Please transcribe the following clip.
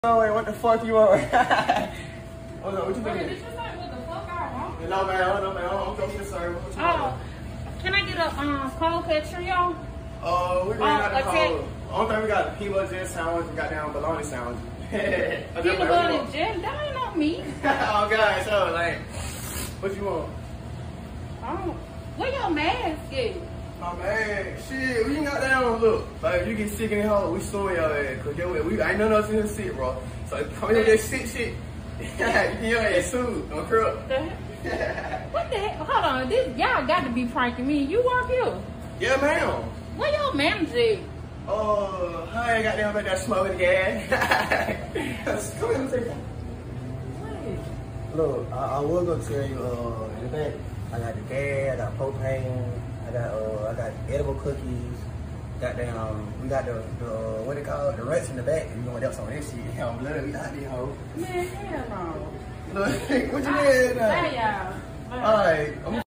Oh, wait, what the fuck you want? Hold on, what you Wait, doing? did you say what the fuck I want? No, man, hold on, man. I'm coming to serve. What you want? Can I get a cold cut trio? We ran out of okay. cold. Only thing we got peanut butter sandwich, we got down bologna sandwich. Peanut butter and jelly? That ain't on me. Oh, God, so, like, what you want? Oh, where your mask at? My man, shit, we ain't got down, look. Like, if you get sick in the hole, we store your ass. Cause we ain't none of us in here sick, bro. So, come in with that sick shit. You can your ass soon, don't curl. What the heck? Hold on, y'all got to be pranking me. You work here? Yeah, ma'am. Where your manager at? I ain't got down back there smoking gas. Come here, take one. Look, I was gonna tell you, in the back, I got the gas, I got propane, I got edible cookies. Goddamn, we got the what they call it, the rats in the back. You know what else on this shit? Hell, blood, we got these hoes. Man, hell no. Look, what you mean? Hey, y'all. Alright, I'm